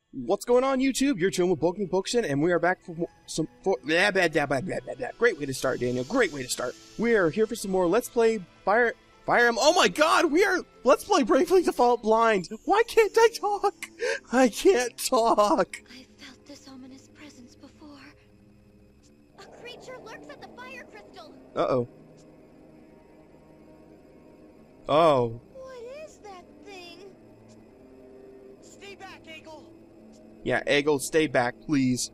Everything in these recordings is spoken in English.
What's going on, YouTube? You're chilling with Pokemon Pokeshin, and we are back for Great way to start, Daniel. Great way to start. We are here for some more Let's Play Fire Emblem. Oh my God, Let's Play Bravely Default Blind. Why can't I talk? I can't talk. I felt this ominous presence before. A creature lurks at the fire crystal. Uh-oh. Oh. What is that thing? Stay back, Eggle. Yeah, Eggle, stay back, please.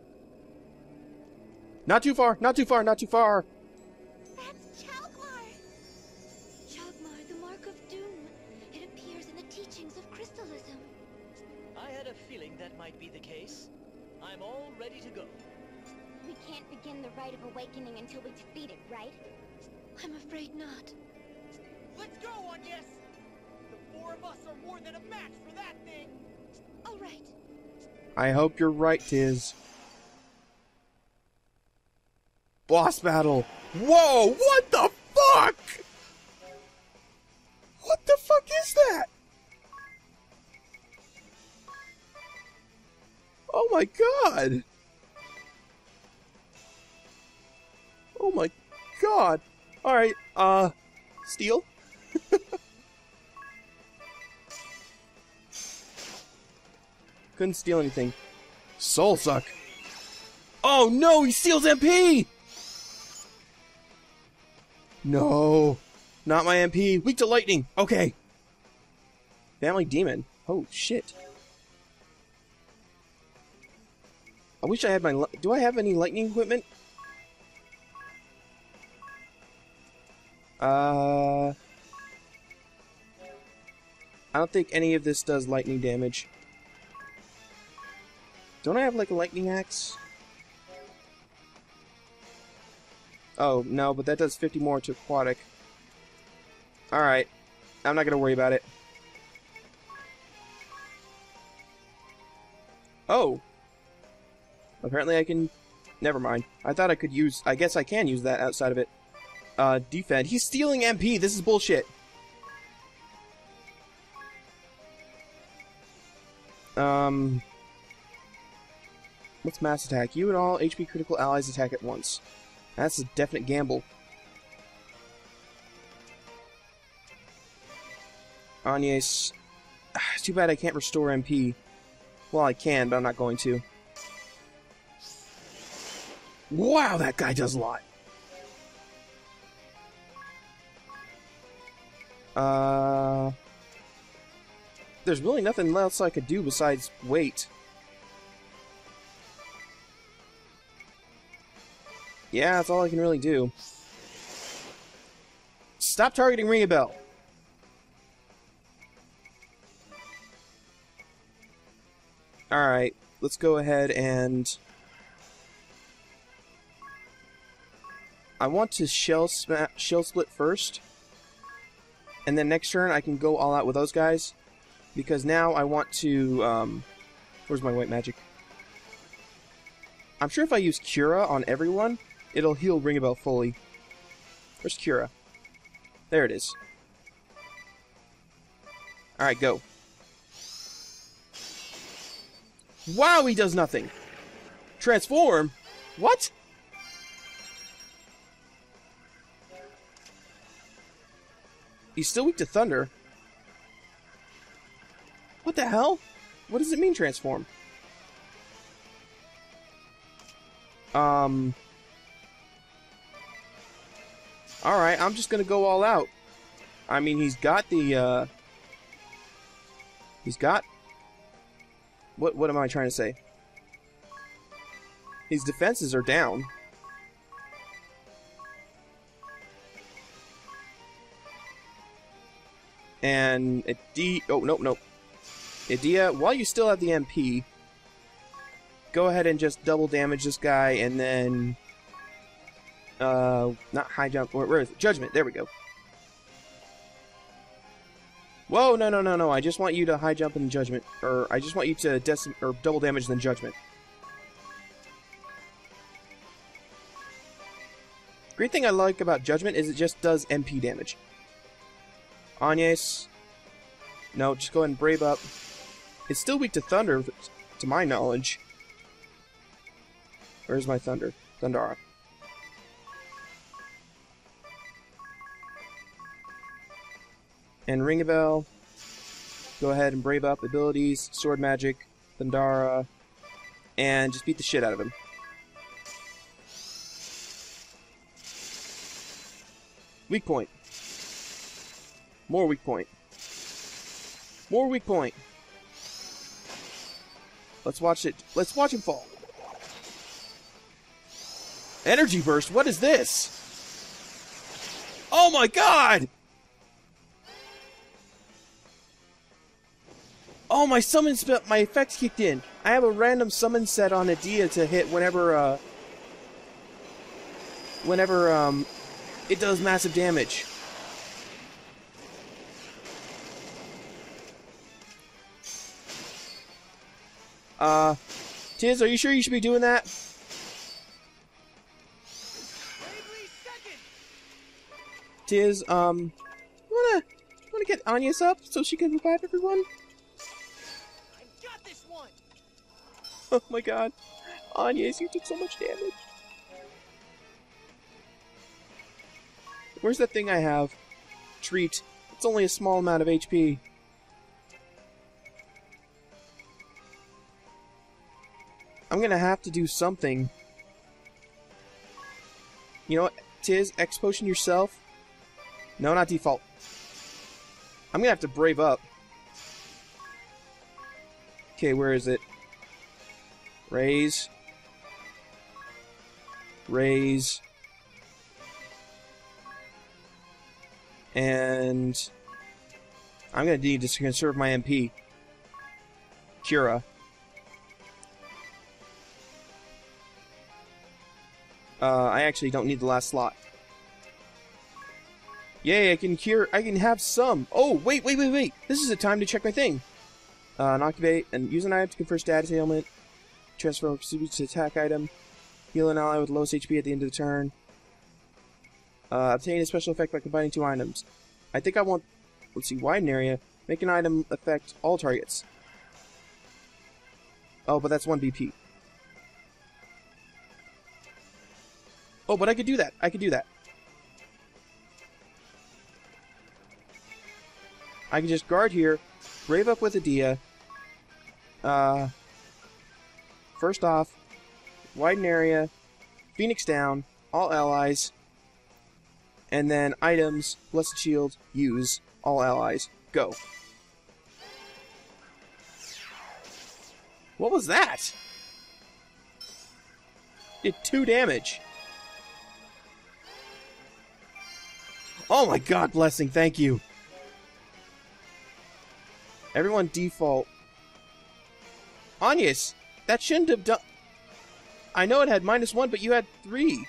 Not too far, not too far, not too far. That's Chalkmar. Chalkmar, the Mark of Doom. It appears in the teachings of crystalism. I had a feeling that might be the case. I'm all ready to go. We can't begin the rite of awakening until we defeat it, right? I'm afraid not. Let's go, Agnes! The four of us are more than a match for that thing! All right. I hope you're right, Tiz. Boss battle. Whoa, what the fuck? What the fuck is that? Oh my God. Oh my God. Alright, Steel? Couldn't steal anything. Soul Suck. Oh no, he steals MP! No. Not my MP. Weak to lightning. Okay. Family Demon. Oh shit. I wish I had my... Do I have any lightning equipment? I don't think any of this does lightning damage. Don't I have like a lightning axe? Oh, no, but that does 50 more to aquatic. Alright. I'm not gonna worry about it. Oh! Apparently I can... Never mind. I thought I could use... I guess I can use that outside of it. Defend. He's stealing MP! This is bullshit! What's mass attack? You and all HP critical allies attack at once. That's a definite gamble. Agnes. It's too bad I can't restore MP. Well, I can, but I'm not going to. Wow, that guy does a lot. There's really nothing else I could do besides wait. Yeah, that's all I can really do. Stop targeting Ringabel. Alright, let's go ahead and... I want to shell split first. And then next turn I can go all out with those guys. Because now I want to... where's my white magic? I'm sure if I use Cura on everyone, it'll heal Ringabel fully. Where's Cura? There it is. Alright, go. Wow, he does nothing! Transform? What? He's still weak to thunder. What the hell? What does it mean, transform? Alright, I'm just gonna go all out. I mean, he's got the, He's got... What am I trying to say? His defenses are down. And... Oh, nope. Edea, while you still have the MP, go ahead and just double damage this guy, and then... not high jump. Where is it? Judgment. There we go. Whoa, no. I just want you to high jump in Judgment. Or, I just want you to double damage then Judgment. Great thing I like about Judgment is it just does MP damage. Agnes. No, just go ahead and Brave up. It's still weak to Thunder, to my knowledge. Where's my Thunder? Thundara. And Ring a Bell. Go ahead and Brave Up abilities, Sword Magic, Thundara, and just beat the shit out of him. Weak point. More weak point. More weak point. Let's watch it. Let's watch him fall. Energy burst. What is this? Oh my god! Oh, my summon spell, my effects kicked in. I have a random summon set on Edea to hit whenever it does massive damage. Tiz, are you sure you should be doing that? Tiz, you wanna get Anya's up so she can revive everyone? I've got this one. Oh my god. Anya's, you took so much damage. Where's that thing I have? Treat. It's only a small amount of HP. I'm gonna have to do something. You know what, Tiz? X potion yourself? No, not default. I'm gonna have to brave up. Okay, where is it? Raise. Raise. And I'm gonna need to conserve my MP. Cura. I actually don't need the last slot. Yay, I can have some. Oh, wait. This is a time to check my thing. Inactivate and use an item to confer status ailment. Transfer to attack item. Heal an ally with lowest HP at the end of the turn. Obtain a special effect by combining two items. I think I want, let's see, widen area. Make an item affect all targets. Oh, but that's 1 BP. Oh, but I could do that. I could just guard here, brave up with Edea. First off, widen area, Phoenix down, all allies, and then items, Blessed Shield, use, all allies, go. What was that? Did 2 damage. Oh my god, Blessing, thank you. Everyone default. Anyas, that shouldn't have done... I know it had -1, but you had 3.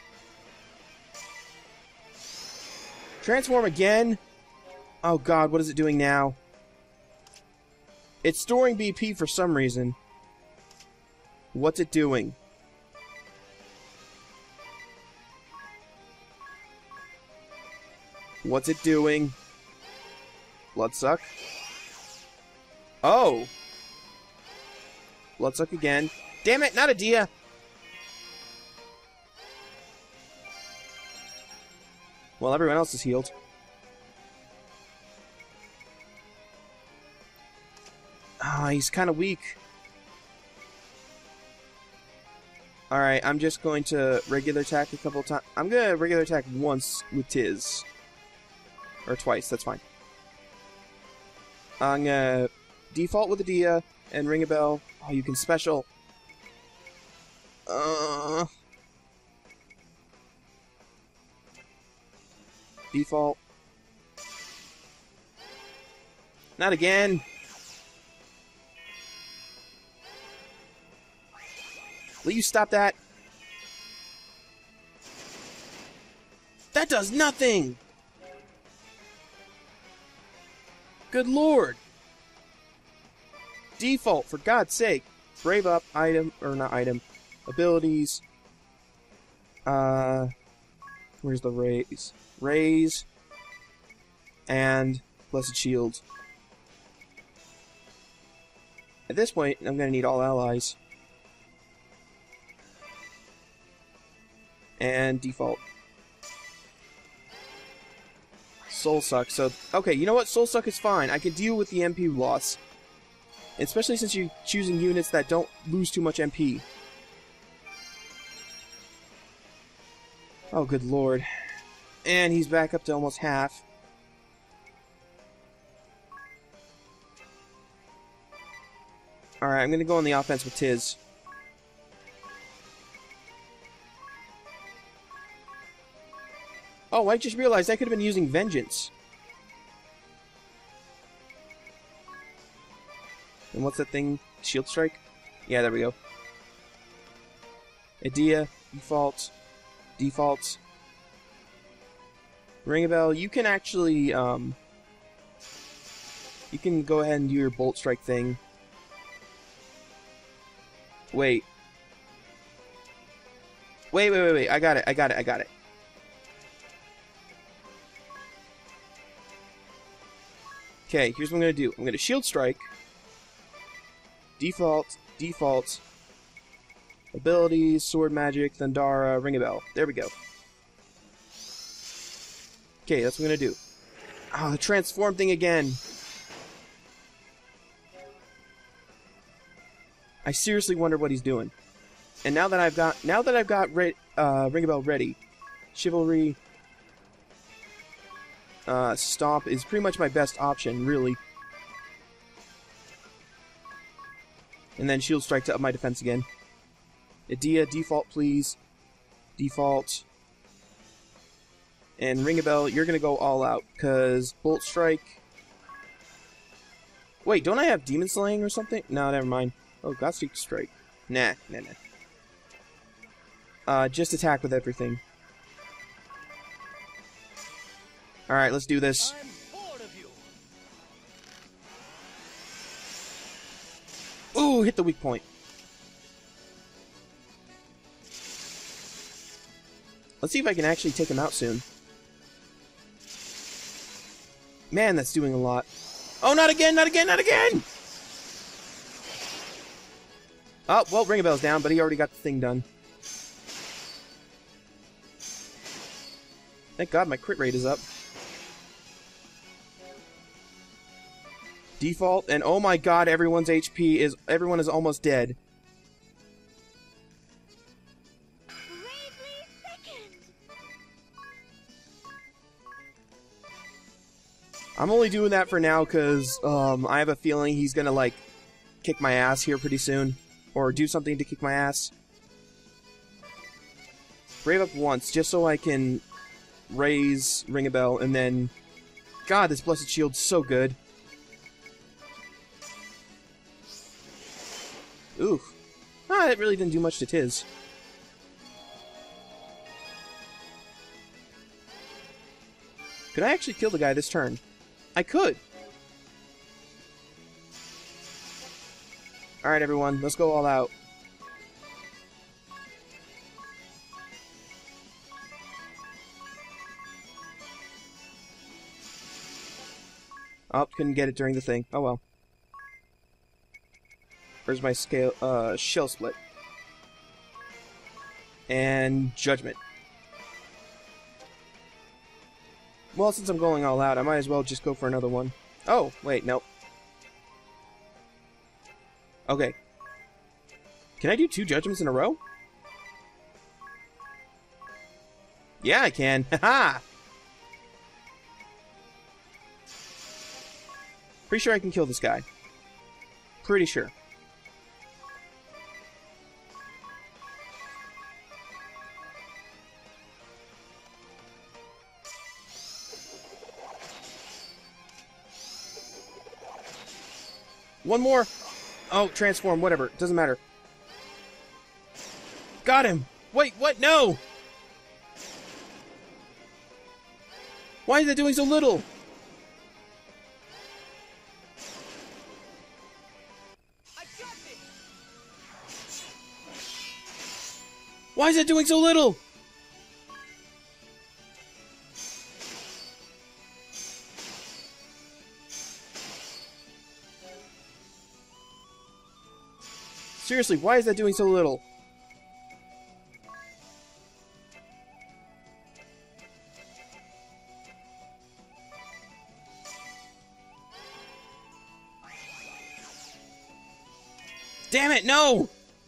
Transform again? Oh god, what is it doing now? It's storing BP for some reason. What's it doing? What's it doing? Bloodsuck. Oh! Bloodsuck again. Damn it, not Edea! Well, everyone else is healed. Ah, he's kind of weak. Alright, I'm just going to regular attack a couple times. I'm going to regular attack once with Tiz. Or twice, that's fine. I'm going to default with Edea and ring a bell. Oh, you can special. Default. Not again. Will you stop that? That does nothing! Good lord! Default, for God's sake. Brave up, item, or not item, abilities. Where's the raise? Raise. And Blessed Shield. At this point, I'm gonna need all allies. And default. Soul Suck. So, okay, you know what? Soul Suck is fine. I can deal with the MP loss. Especially since you're choosing units that don't lose too much MP. Oh, good lord. And he's back up to almost half. Alright, I'm gonna go on the offense with Tiz. Oh, I just realized I could have been using Vengeance. And what's that thing? Shield Strike? Yeah, there we go. Idea, default, default. Ring a Bell, you can actually, you can go ahead and do your Bolt Strike thing. Wait. Wait. I got it. Okay, here's what I'm gonna do. I'm gonna Shield Strike. Default. Abilities, Sword Magic, Thundara, Ring a Bell. There we go. Okay, that's what I'm gonna do. Oh, the transform thing again. I seriously wonder what he's doing. And now that I've got Ring a Bell ready, Chivalry, Stomp is pretty much my best option, really. And then Shield Strike to up my defense again. Idea, default, please. Default. And Ring a Bell, you're gonna go all out, because Bolt Strike... Wait, don't I have Demon Slaying or something? No, never mind. Oh, Godstreak Strike. Nah. Just attack with everything. Alright, let's do this. I'm bored of you. Ooh, hit the weak point. Let's see if I can actually take him out soon. Man, that's doing a lot. Oh, not again! Oh, well, Ring a Bell's down, but he already got the thing done. Thank God my crit rate is up. Default, and oh my God, everyone is almost dead. Bravely second. I'm only doing that for now because I have a feeling he's gonna like kick my ass here pretty soon, or do something to kick my ass. Brave up once just so I can raise Ring a Bell, and then God, this Blessed Shield's so good. Oof. Ah, it really didn't do much to Tiz. Could I actually kill the guy this turn? I could! Alright everyone, let's go all out. Oh, couldn't get it during the thing. Oh well. Where's my shell split? And Judgment. Well, since I'm going all out, I might as well just go for another one. Oh, wait, nope. Okay. Can I do 2 Judgments in a row? Yeah, I can. Haha! Pretty sure I can kill this guy. Pretty sure. One more! Oh, transform, whatever. Doesn't matter. Got him! Wait, what? No! Why is it doing so little? I got this. Why is it doing so little? Seriously, why is that doing so little? Damn it, no!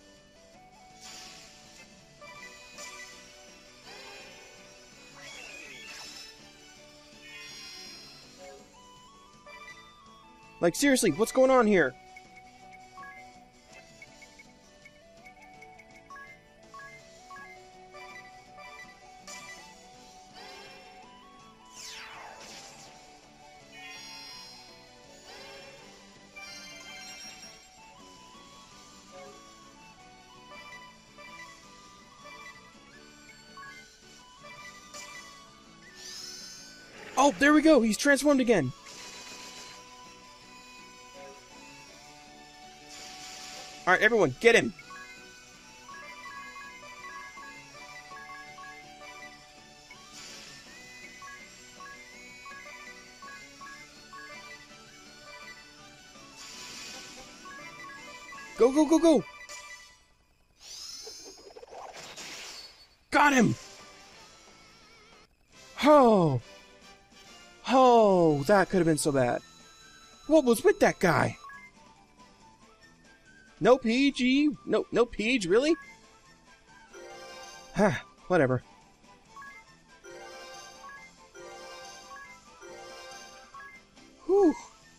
Like, seriously, what's going on here? Oh, there we go! He's transformed again! Alright, everyone, get him! Go, go, go, go! Got him! Oh! Oh, that could have been so bad. What was with that guy? No PG? No Peach, really? Huh, whatever. Whew.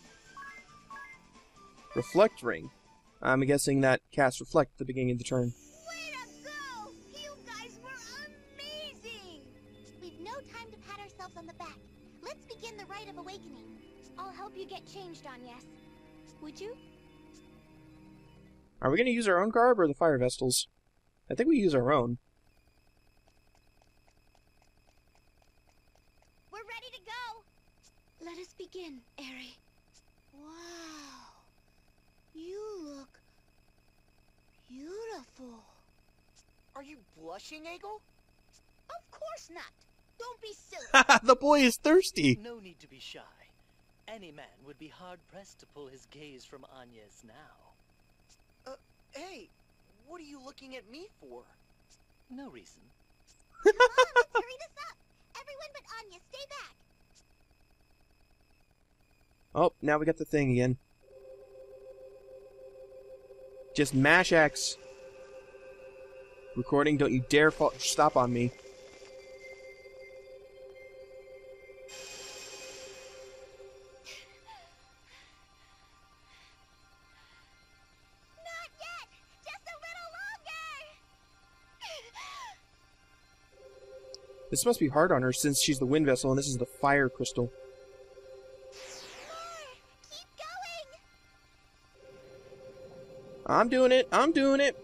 Reflect ring. I'm guessing that casts Reflect at the beginning of the turn. Way to go! You guys were amazing! We've no time to pat ourselves on the back. Let's begin the Rite of Awakening. I'll help you get changed on, yes? Would you? Are we going to use our own garb or the Fire Vestals? I think we use our own. We're ready to go! Let us begin, Eri. Wow. You look beautiful. Are you blushing, Egel? Of course not. Don't be silly. The boy is thirsty! No need to be shy. Any man would be hard-pressed to pull his gaze from Anya's now. Hey, what are you looking at me for? No reason. Come on, let's hurry this up. Everyone but Anya, stay back. Oh, now we got the thing again. Just mash X. Recording, don't you dare stop on me. Not yet. Just a little longer. This must be hard on her since she's the Wind Vessel and this is the Fire Crystal. More. Keep going. I'm doing it! I'm doing it!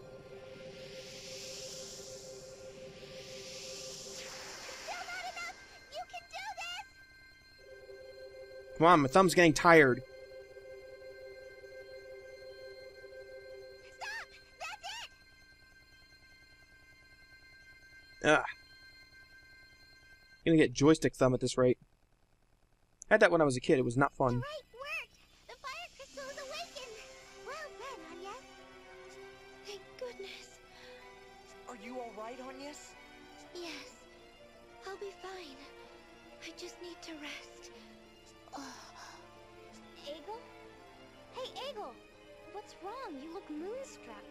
Still not enough. You can do this. Come on, my thumb's getting tired. Stop. That's it. Ugh. Gonna get joystick thumb at this rate. Had that when I was a kid, it was not The fun. right worked. The fire crystal is awakened. Well done, Anya. Thank goodness. Are you alright, Agnes? Yes. I'll be fine. I just need to rest. Egel? Hey, Egel! What's wrong? You look moonstruck.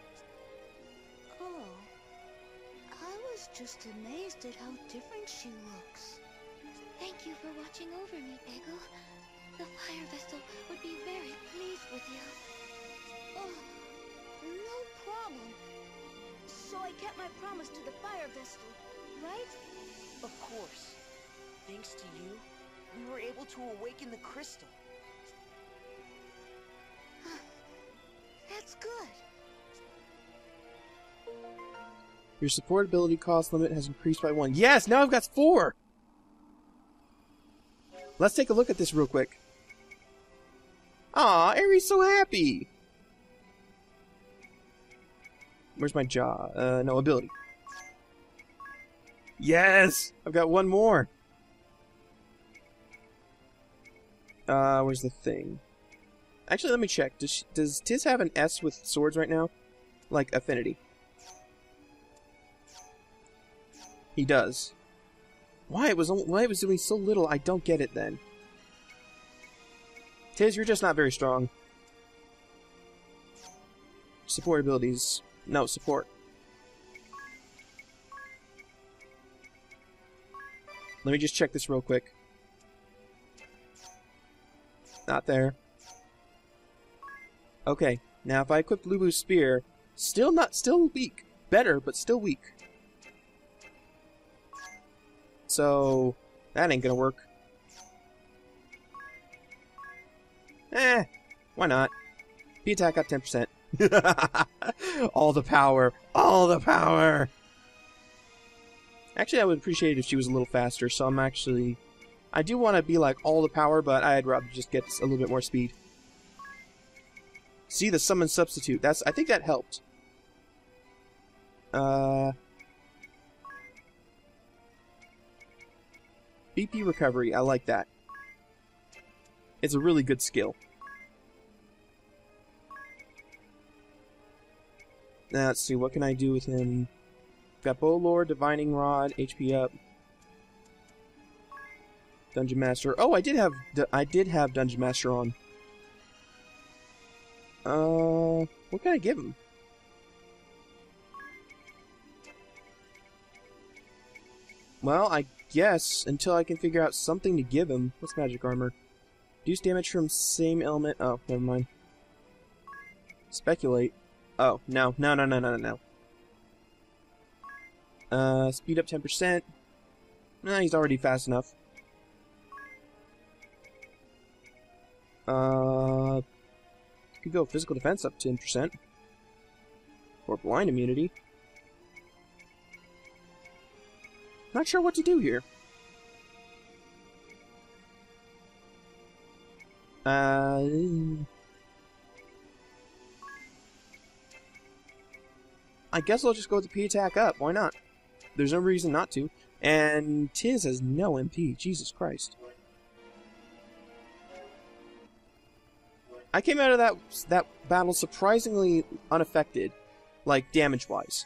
Oh. I was just amazed at how different she looks. Thank you for watching over me, Egel. The Fire Vessel would be very pleased with you. Oh, no problem. So I kept my promise to the Fire Vessel, right? Of course. Thanks to you, we were able to awaken the crystal. That's good. Your support ability cost limit has increased by 1. Yes! Now I've got 4! Let's take a look at this real quick. Aw, Eri's so happy! Where's my jaw? No, ability. Yes! I've got 1 more! Where's the thing? Actually, let me check. Does Tiz have an S with swords right now? like, affinity. He does. Why it was doing so little, I don't get it then. Tiz, you're just not very strong. Support abilities. No, support. Let me just check this real quick. Not there. Okay, now if I equip Lubu's spear, still weak. Better, but still weak. So, that ain't gonna work. Why not? P-attack got 10%. All the power! All the power! Actually, I would appreciate it if she was a little faster, so I'm actually... I do want to be like all the power, but I'd rather just get a little bit more speed. See, the summon substitute. I think that helped. BP recovery. I like that. It's a really good skill. Now, let's see. What can I do with him? Got Bow Lord, Divining Rod, HP up. Dungeon Master. Oh, I did have Dungeon Master on. What can I give him? Well, I guess until I can figure out something to give him. What's magic armor? Reduce damage from same element. Oh, never mind. Speculate. Oh, no. Speed up 10%. Nah, he's already fast enough. Could go physical defense up 10%. Or blind immunity. Not sure what to do here. I guess I'll just go with the P-attack up. Why not? There's no reason not to. And Tiz has no MP. Jesus Christ. I came out of that battle surprisingly unaffected, like damage-wise.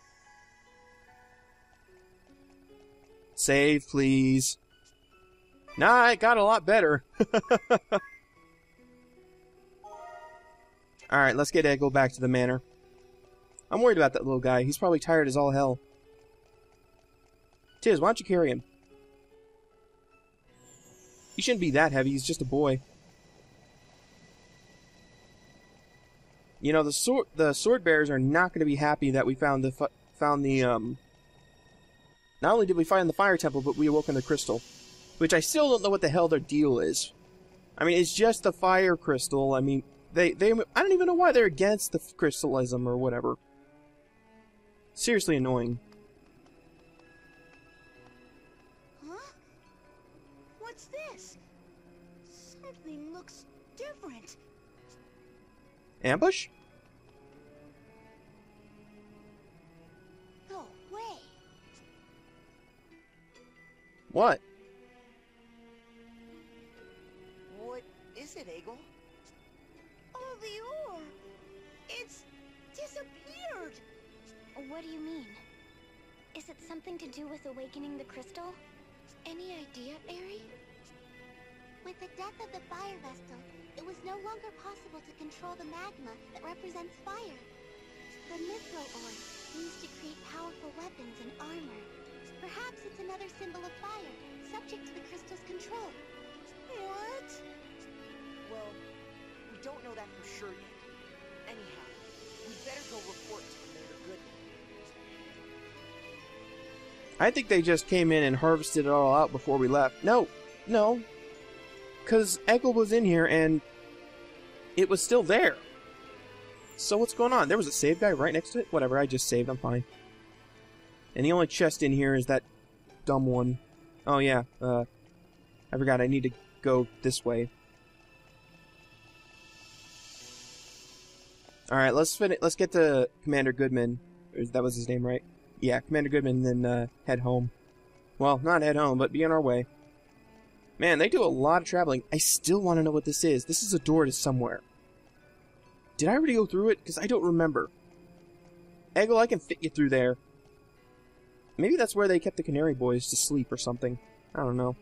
Save, please. Nah, it got a lot better. Alright, let's get Eggle back to the manor. I'm worried about that little guy. He's probably tired as all hell. Tiz, why don't you carry him? He shouldn't be that heavy. He's just a boy. You know, the sword bearers are not going to be happy that we found the not only did we find the fire temple, but we awoken the crystal, which I still don't know what the hell their deal is. I mean, it's just the fire crystal. I mean, I don't even know why they're against the crystalism or whatever. Seriously annoying. Huh? What's this? Something looks different. Ambush? No way. What? What is it, Eggle? Oh, the ore. It's disappeared. What do you mean? Is it something to do with awakening the crystal? Any idea, Aerie? With the death of the fire vestal, it was no longer possible to control the magma that represents fire. The mithril ore used to create powerful weapons and armor. Perhaps it's another symbol of fire, subject to the crystal's control. What? Well, we don't know that for sure yet. Anyhow, we'd better go report to Commander Goodman. I think they just came in and harvested it all out before we left. No. Because Eggle was in here and it was still there. So what's going on? There was a save guy right next to it? Whatever, I just saved, I'm fine. And the only chest in here is that dumb one. Oh yeah, I forgot I need to go this way. Alright, let's get to Commander Goodman. That was his name, right? Yeah, Commander Goodman, then head home. Well, not head home, but be on our way. Man, they do a lot of traveling. I still want to know what this is. This is a door to somewhere. Did I already go through it? Because I don't remember. Eggle, I can fit you through there. Maybe that's where they kept the Canary Boys to sleep or something. I don't know.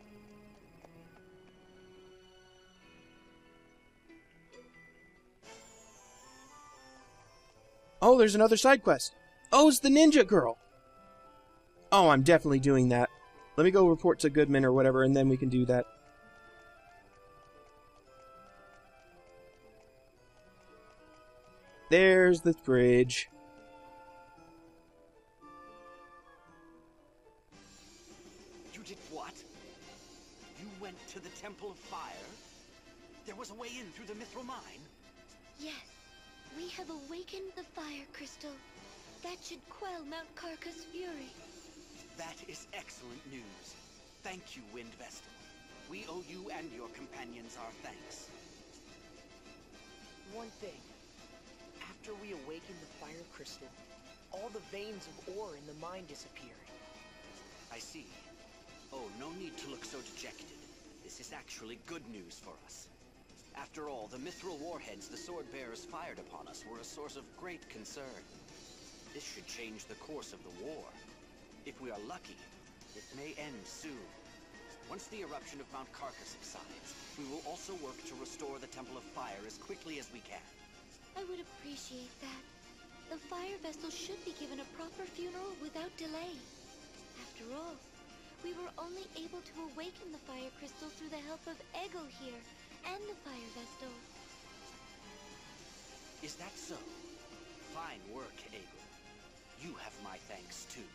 Oh, there's another side quest. Oh, it's the ninja girl. Oh, I'm definitely doing that. Let me go report to Goodman or whatever, and then we can do that. There's the bridge. You did what? You went to the Temple of Fire? There was a way in through the Mithril Mine? Yes, we have awakened the fire crystal. That should quell Mount Karka's fury. That is excellent news. Thank you, Wind Vestal. We owe you and your companions our thanks. One thing. After we awakened the fire crystal, all the veins of ore in the mine disappeared. I see. Oh, no need to look so dejected. This is actually good news for us. After all, the mithril warheads the sword bearers fired upon us were a source of great concern. This should change the course of the war. If we are lucky, it may end soon. Once the eruption of Mount Karka subsides, we will also work to restore the Temple of Fire as quickly as we can. I would appreciate that. The fire vessel should be given a proper funeral without delay. After all, we were only able to awaken the fire crystal through the help of Eggle here and the fire vestal. Is that so? Fine work, Eggle. You have my thanks, too.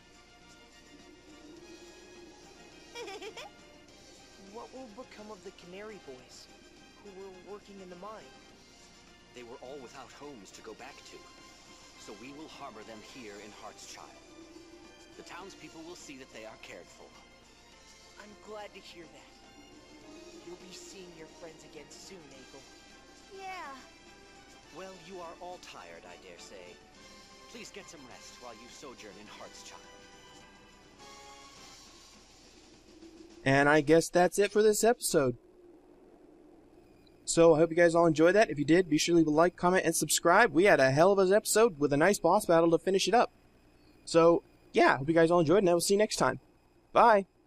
What will become of the Canary Boys, who were working in the mine? They were all without homes to go back to, so we will harbor them here in Heartschild. The townspeople will see that they are cared for. I'm glad to hear that. You'll be seeing your friends again soon, Eggle. Yeah. Well, you are all tired, I dare say. Please get some rest while you sojourn in Heartschild. And I guess that's it for this episode. So, I hope you guys all enjoyed that. If you did, be sure to leave a like, comment, and subscribe. We had a hell of an episode with a nice boss battle to finish it up. So, yeah, hope you guys all enjoyed, and I will see you next time. Bye!